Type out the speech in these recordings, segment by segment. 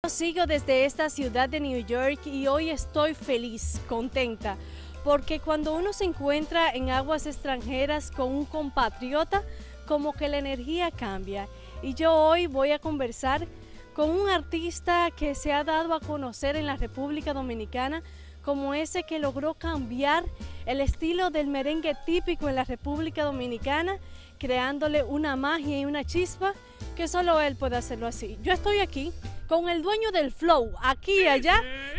Sigo desde esta ciudad de New York y hoy estoy feliz, contenta, porque cuando uno se encuentra en aguas extranjeras con un compatriota, como que la energía cambia. Y yo hoy voy a conversar con un artista que se ha dado a conocer en la República Dominicana como ese que logró cambiar el estilo del merengue típico en la República Dominicana, creándole una magia y una chispa que solo él puede hacerlo así. Yo estoy aquí con el dueño del flow, aquí y allá,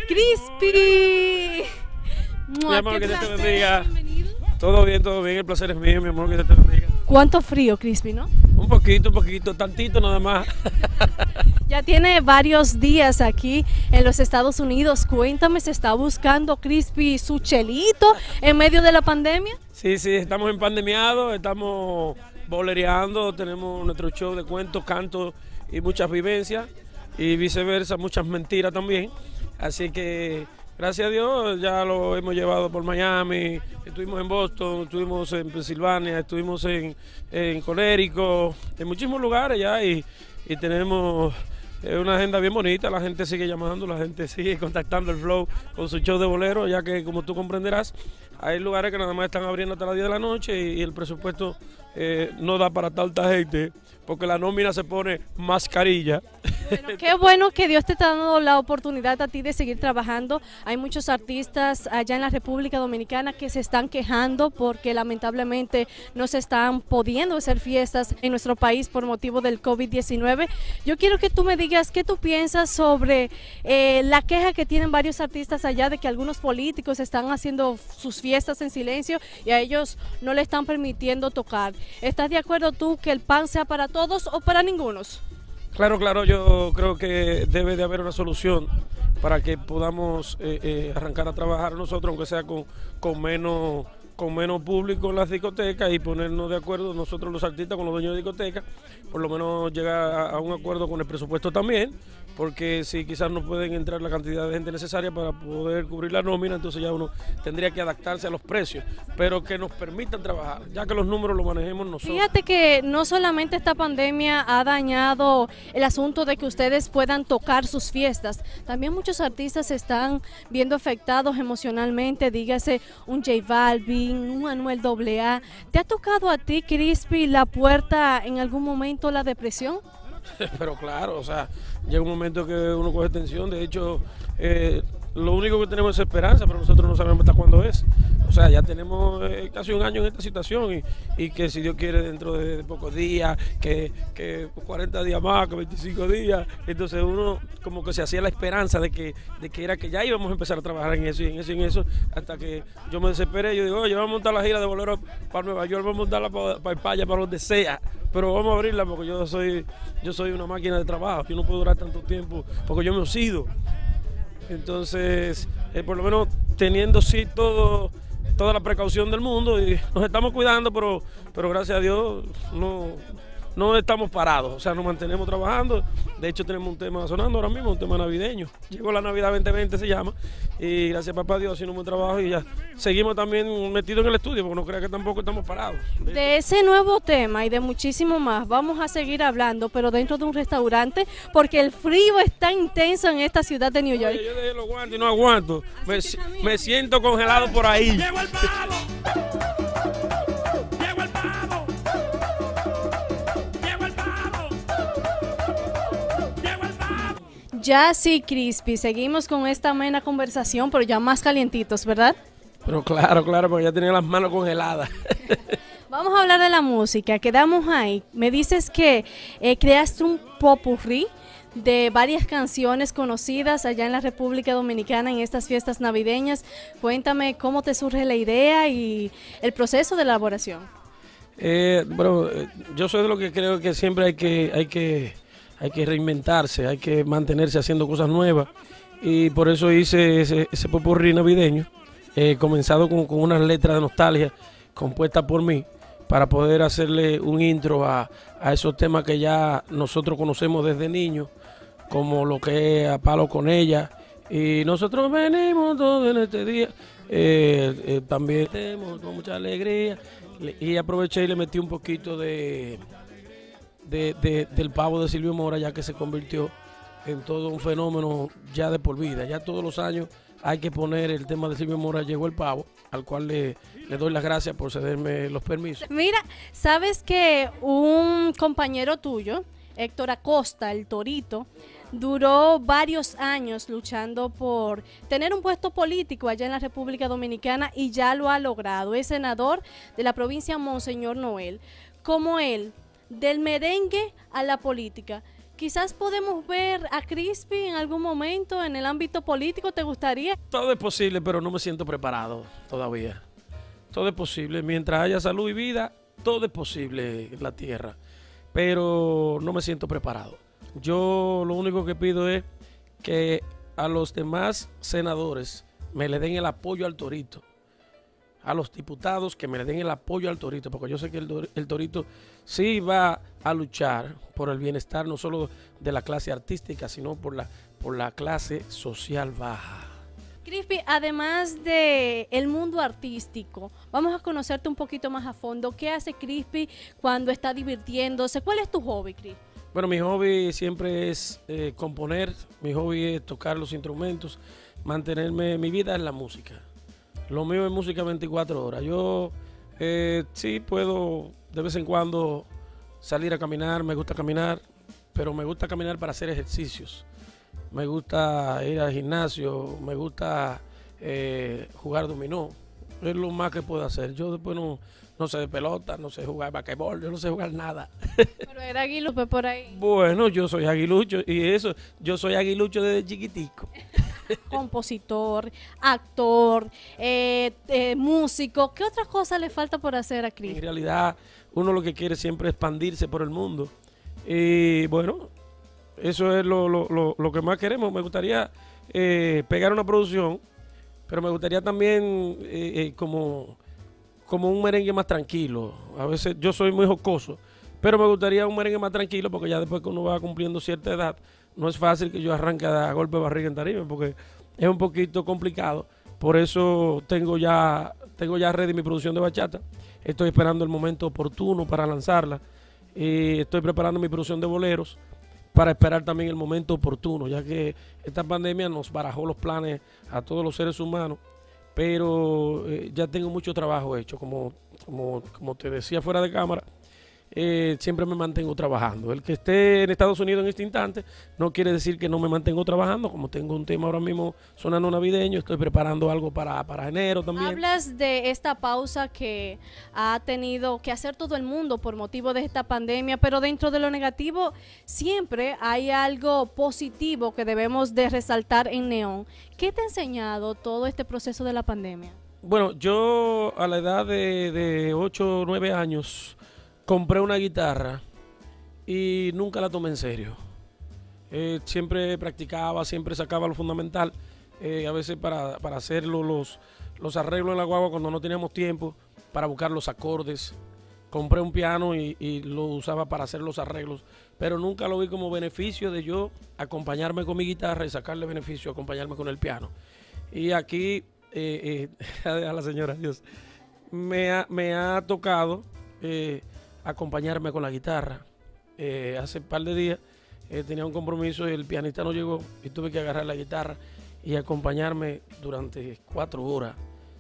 Crispy. Mi amor, que Dios te bendiga. Todo bien, el placer es mío, mi amor, que Dios te bendiga. ¿Cuánto frío, Crispy, no? Un poquito, tantito nada más. Ya tiene varios días aquí en los Estados Unidos. Cuéntame, ¿se está buscando Crispy su chelito en medio de la pandemia? Sí, estamos empandemiados, estamos bolereando, tenemos nuestro show de cuentos, cantos y muchas vivencias y viceversa, muchas mentiras también. Así que gracias a Dios ya lo hemos llevado por Miami, estuvimos en Boston, estuvimos en Pensilvania, estuvimos en Connecticut, en muchísimos lugares ya y tenemos una agenda bien bonita. La gente sigue llamando, la gente sigue contactando el Flow con su show de bolero, ya que como tú comprenderás, hay lugares que nada más están abriendo hasta las 10 de la noche y el presupuesto no da para tanta gente, porque la nómina se pone mascarilla. Bueno, qué bueno que Dios te está dando la oportunidad a ti de seguir trabajando. Hay muchos artistas allá en la República Dominicana que se están quejando porque lamentablemente no se están pudiendo hacer fiestas en nuestro país por motivo del COVID-19. Yo quiero que tú me digas qué tú piensas sobre la queja que tienen varios artistas allá de que algunos políticos están haciendo sus fiestas en silencio y a ellos no le están permitiendo tocar. ¿Estás de acuerdo tú que el pan sea para todos o para ningunos? Claro, yo creo que debe de haber una solución para que podamos arrancar a trabajar nosotros, aunque sea con menos público en las discotecas, y ponernos de acuerdo nosotros los artistas con los dueños de discotecas, por lo menos llegar a un acuerdo con el presupuesto también, porque si quizás no pueden entrar la cantidad de gente necesaria para poder cubrir la nómina, entonces ya uno tendría que adaptarse a los precios, pero que nos permitan trabajar, ya que los números los manejemos nosotros. Fíjate que no solamente esta pandemia ha dañado el asunto de que ustedes puedan tocar sus fiestas, también muchos artistas se están viendo afectados emocionalmente, dígase un J Balvin, un Anuel AA. ¿Te ha tocado a ti, Crispy, la puerta en algún momento la depresión? Pero claro, o sea, llega un momento que uno coge tensión. De hecho, lo único que tenemos es esperanza, pero nosotros no sabemos hasta cuándo es. O sea, ya tenemos casi un año en esta situación y que si Dios quiere dentro de pocos días, que 40 días más, que 25 días, entonces uno como que se hacía la esperanza de que era que ya íbamos a empezar a trabajar en eso y en eso y en eso, hasta que yo me desesperé. Yo digo, oye, vamos a montar la gira de bolero para Nueva York, vamos a montarla para España, para donde sea, pero vamos a abrirla porque yo soy una máquina de trabajo, yo no puedo durar tanto tiempo porque yo me oxido. Entonces, por lo menos teniendo sí toda la precaución del mundo y nos estamos cuidando, pero gracias a Dios no estamos parados, o sea, nos mantenemos trabajando. De hecho, tenemos un tema sonando ahora mismo, un tema navideño. Llegó la Navidad 2020 se llama, y gracias a papá Dios haciendo un buen trabajo y ya seguimos también metidos en el estudio, porque no crea que tampoco estamos parados. De ese nuevo tema y de muchísimo más vamos a seguir hablando, pero dentro de un restaurante, porque el frío está intenso en esta ciudad de New York. Oye, yo dejé los guantes y no aguanto, me siento congelado por ahí. ¡Llegó el pavo! Ya sí, Crispy, seguimos con esta amena conversación, pero ya más calientitos, ¿verdad? Pero claro, porque ya tenía las manos congeladas. Vamos a hablar de la música, quedamos ahí. Me dices que creaste un popurrí de varias canciones conocidas allá en la República Dominicana en estas fiestas navideñas. Cuéntame cómo te surge la idea y el proceso de elaboración. Bueno, yo soy de lo que creo que siempre hay que reinventarse, hay que mantenerse haciendo cosas nuevas, y por eso hice ese popurrí navideño, comenzado con unas letras de nostalgia compuestas por mí, para poder hacerle un intro a esos temas que ya nosotros conocemos desde niños, como lo que es A Palo con Ella, y nosotros venimos todos en este día, también tenemos con mucha alegría, y aproveché y le metí un poquito del pavo de Silvio Mora, ya que se convirtió en todo un fenómeno ya de por vida. Ya todos los años hay que poner el tema de Silvio Mora Llegó el Pavo, al cual le doy las gracias por cederme los permisos. Mira, sabes que un compañero tuyo, Héctor Acosta, el Torito, duró varios años luchando por tener un puesto político allá en la República Dominicana y ya lo ha logrado. Es senador de la provincia Monseñor Noel. Como él, del merengue a la política, quizás podemos ver a Crispy en algún momento en el ámbito político. ¿Te gustaría? Todo es posible, pero no me siento preparado todavía. Todo es posible. Mientras haya salud y vida, todo es posible en la tierra. Pero no me siento preparado. Yo lo único que pido es que a los demás senadores me le den el apoyo al Torito. A los diputados que me le den el apoyo al Torito, porque yo sé que el Torito sí va a luchar por el bienestar no solo de la clase artística, sino por la clase social baja. Crispy, además de el mundo artístico, vamos a conocerte un poquito más a fondo. ¿Qué hace Crispy cuando está divirtiéndose? ¿Cuál es tu hobby, Crispy? Bueno, mi hobby siempre es componer, mi hobby es tocar los instrumentos, mi vida es la música. Lo mío es música 24 horas. Yo sí puedo de vez en cuando salir a caminar, me gusta caminar, pero me gusta caminar para hacer ejercicios. Me gusta ir al gimnasio, me gusta jugar dominó. Es lo más que puedo hacer. Yo después no sé de pelota, no sé jugar basquetbol, yo no sé jugar nada. Pero era aguilucho por ahí. Bueno, yo soy aguilucho y eso, yo soy aguilucho desde chiquitico. Compositor, actor, músico. ¿Qué otra cosa le falta por hacer a Crispy? En realidad, uno lo que quiere siempre es expandirse por el mundo. Y bueno, eso es lo que más queremos. Me gustaría pegar una producción, pero me gustaría también como un merengue más tranquilo. A veces yo soy muy jocoso, pero me gustaría un merengue más tranquilo porque ya después que uno va cumpliendo cierta edad, no es fácil que yo arranque a golpe de barriga en tarima porque es un poquito complicado. Por eso tengo ya ready mi producción de bachata. Estoy esperando el momento oportuno para lanzarla. Estoy preparando mi producción de boleros para esperar también el momento oportuno, ya que esta pandemia nos barajó los planes a todos los seres humanos. Pero ya tengo mucho trabajo hecho, como te decía fuera de cámara, siempre me mantengo trabajando. El que esté en Estados Unidos en este instante no quiere decir que no me mantengo trabajando, como tengo un tema ahora mismo sonando navideño, estoy preparando algo para enero también. Hablas de esta pausa que ha tenido que hacer todo el mundo por motivo de esta pandemia, pero dentro de lo negativo siempre hay algo positivo que debemos de resaltar en Neón. ¿Qué te ha enseñado todo este proceso de la pandemia? Bueno, yo a la edad de 8 o 9 años compré una guitarra y nunca la tomé en serio. Siempre practicaba, siempre sacaba lo fundamental. A veces para hacer los arreglos en la guagua cuando no teníamos tiempo, para buscar los acordes. Compré un piano y lo usaba para hacer los arreglos, pero nunca lo vi como beneficio de yo acompañarme con mi guitarra y sacarle beneficio, acompañarme con el piano. Y aquí, a la señora, Dios, me ha tocado acompañarme con la guitarra. Hace un par de días tenía un compromiso y el pianista no llegó y tuve que agarrar la guitarra y acompañarme durante 4 horas.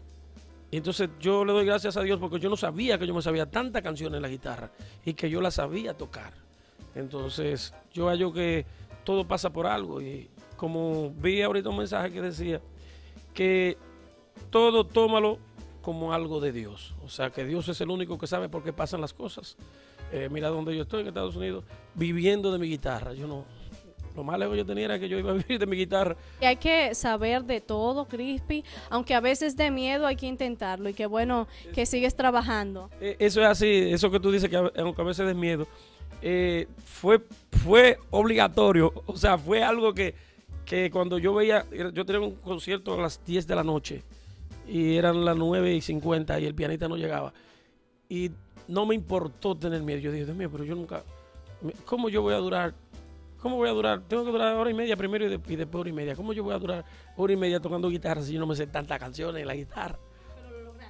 Y entonces yo le doy gracias a Dios porque yo no sabía que yo me sabía tantas canciones en la guitarra y que yo las sabía tocar. Entonces yo hallo que todo pasa por algo y como vi ahorita un mensaje que decía que todo tómalo como algo de Dios. O sea, que Dios es el único que sabe por qué pasan las cosas. Mira donde yo estoy en Estados Unidos viviendo de mi guitarra. Lo más lejos yo tenía era que yo iba a vivir de mi guitarra. Y hay que saber de todo, Crispy, aunque a veces de miedo hay que intentarlo y qué bueno que sigues trabajando. Eso es así, eso que tú dices que aunque a veces des miedo, fue obligatorio, o sea, fue algo que cuando yo tenía un concierto a las 10 de la noche y eran las 9:50 y el pianista no llegaba y no me importó tener miedo. Yo dije, Dios mío, pero yo nunca, ¿cómo yo voy a durar? ¿Cómo voy a durar? Tengo que durar 1 hora y media primero y después 1 hora y media. ¿Cómo yo voy a durar 1 hora y media tocando guitarra si yo no me sé tantas canciones en la guitarra? Pero lo lograste.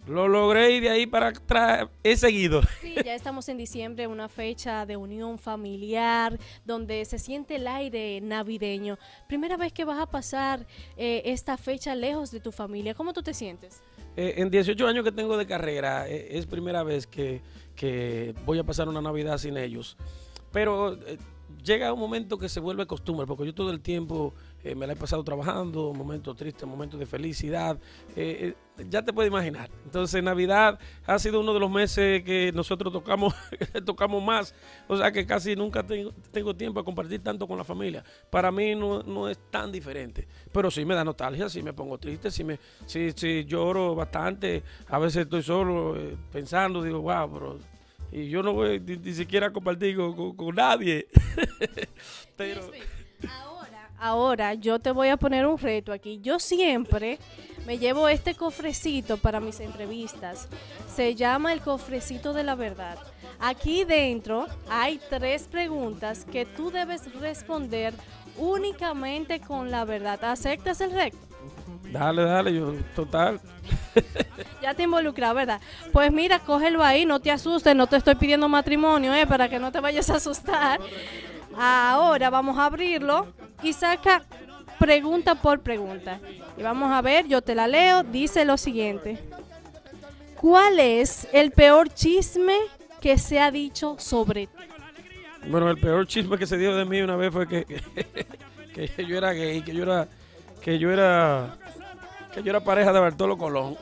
Lo logré y de ahí para atrás he seguido. Sí, ya estamos en diciembre, una fecha de unión familiar, donde se siente el aire navideño. Primera vez que vas a pasar esta fecha lejos de tu familia, ¿cómo tú te sientes? En 18 años que tengo de carrera, es primera vez que voy a pasar una Navidad sin ellos. Pero llega un momento que se vuelve costumbre, porque yo todo el tiempo me la he pasado trabajando, momentos tristes, momentos de felicidad, ya te puedes imaginar. Entonces Navidad ha sido uno de los meses que nosotros tocamos más, o sea que casi nunca tengo tiempo a compartir tanto con la familia. Para mí no es tan diferente, pero sí me da nostalgia, sí me pongo triste, sí lloro bastante, a veces estoy solo pensando, digo, wow, bro. Y yo no voy ni siquiera a compartir con nadie. Pero Ahora yo te voy a poner un reto aquí. Yo siempre me llevo este cofrecito para mis entrevistas. Se llama el cofrecito de la verdad. Aquí dentro hay 3 preguntas que tú debes responder únicamente con la verdad. ¿Aceptas el reto? Dale, yo, total. Ya te involucras, ¿verdad? Pues mira, cógelo ahí, no te asustes, no te estoy pidiendo matrimonio, para que no te vayas a asustar. Ahora vamos a abrirlo y saca pregunta por pregunta. Y vamos a ver, yo te la leo, dice lo siguiente. ¿Cuál es el peor chisme que se ha dicho sobre ti? Bueno, el peor chisme que se dio de mí una vez fue que yo era gay, que yo era pareja de Bartolo Colón.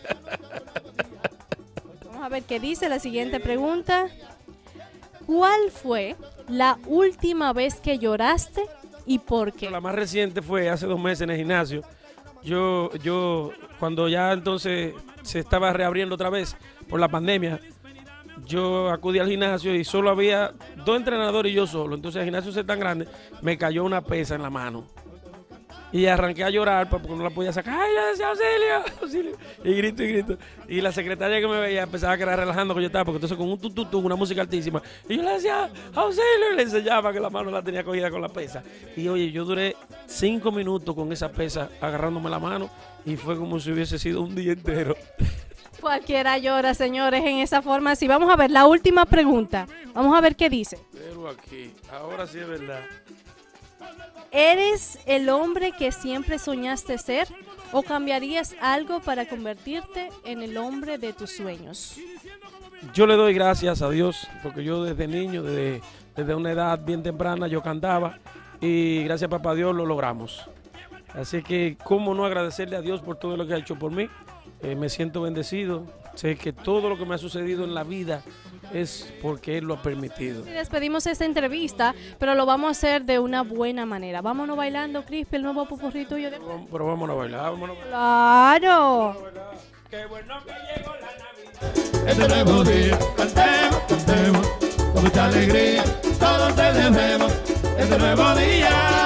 Vamos a ver qué dice la siguiente pregunta. ¿Cuál fue la última vez que lloraste y por qué? La más reciente fue hace 2 meses en el gimnasio. Yo cuando ya entonces se estaba reabriendo otra vez por la pandemia, yo acudí al gimnasio y solo había 2 entrenadores y yo solo. Entonces el gimnasio es tan grande, me cayó una pesa en la mano. Y arranqué a llorar porque no la podía sacar. ¡Ay, yo decía auxilio! Y grito. Y la secretaria que me veía empezaba a quedar relajando que yo estaba, porque entonces con un tututú, una música altísima. Y yo le decía, auxilio, y le enseñaba que la mano la tenía cogida con la pesa. Y oye, yo duré 5 minutos con esa pesa agarrándome la mano y fue como si hubiese sido un día entero. Cualquiera llora, señores, en esa forma. Si vamos a ver la última pregunta, vamos a ver qué dice. Pero aquí, ahora sí es verdad. ¿Eres el hombre que siempre soñaste ser o cambiarías algo para convertirte en el hombre de tus sueños? Yo le doy gracias a Dios porque yo desde niño, desde una edad bien temprana, yo cantaba y gracias a papá Dios lo logramos. Así que cómo no agradecerle a Dios por todo lo que ha hecho por mí. Me siento bendecido. Sé que todo lo que me ha sucedido en la vida es porque Él lo ha permitido. Y despedimos esta entrevista, pero lo vamos a hacer de una buena manera. Vámonos bailando, Crispy, el nuevo pupurrí tuyo. Pero vámonos a bailar, ¡Claro! ¡Qué bueno que llegó la Navidad! Este nuevo día, cantemos, con mucha alegría, todos celebremos este nuevo día.